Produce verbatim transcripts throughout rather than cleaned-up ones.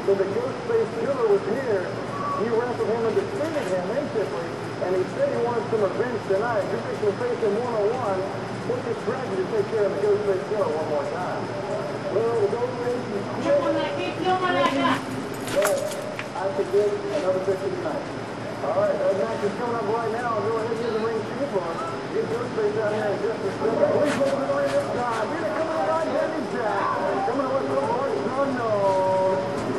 So the Ghostface Killer was here. You wrestled him and defeated him instantly, and he said he wanted some revenge tonight. You're fixing to face him one-on-one. What's your strategy to take care of the Ghostface Killer one more time? Well, the Ghostface is quick. But I suggest another picture tonight. All right, that match is coming up right now. I'll go ahead and get the ring chief on. Get Ghostface out here in just a second. Please look at the ring this time. We're going to come out on Danny Jack. Coming to West Coast Park, unknown.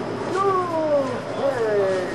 Ghostface!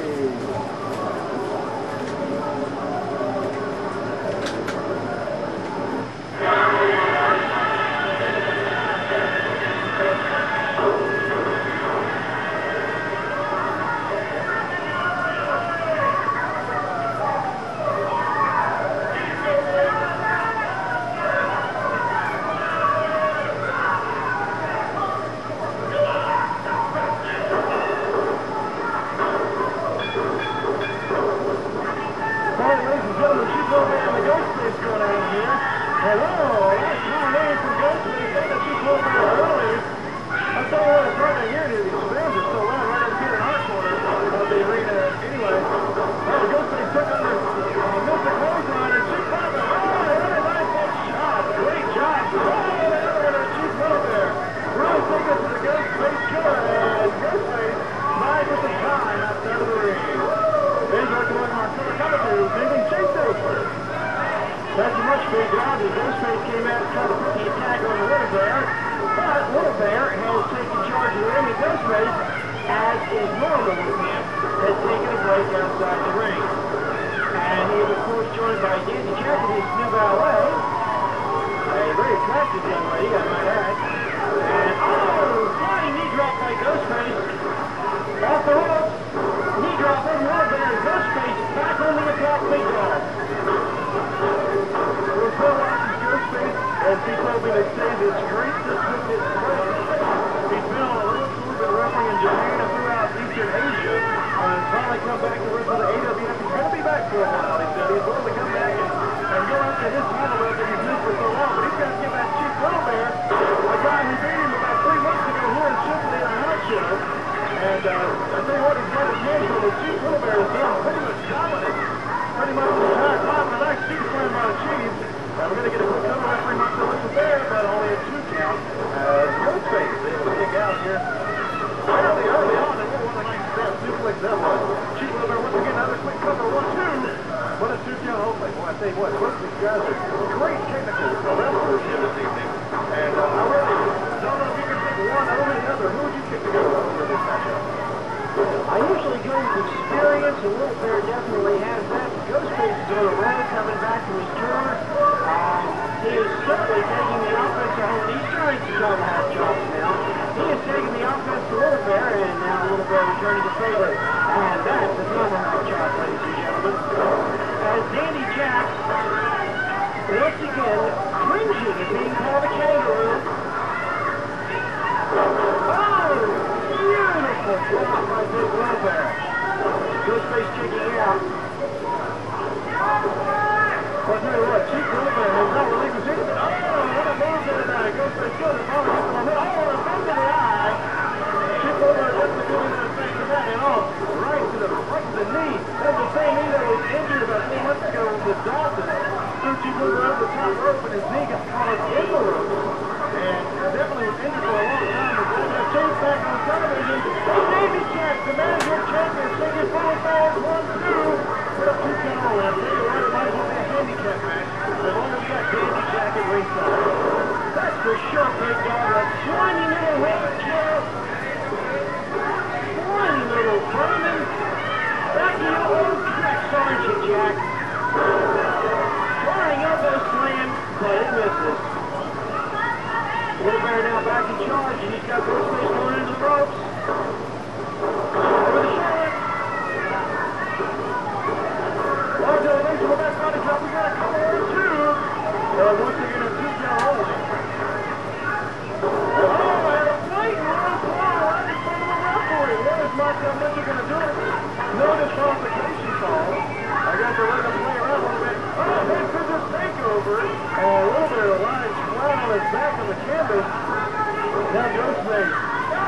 Now Ghostface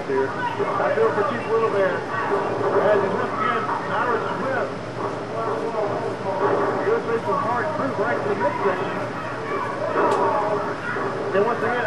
here. I feel for Chief Little Bear. As he's up against Ira Smith. Goes through some hard proof right to the midsection. Then once again,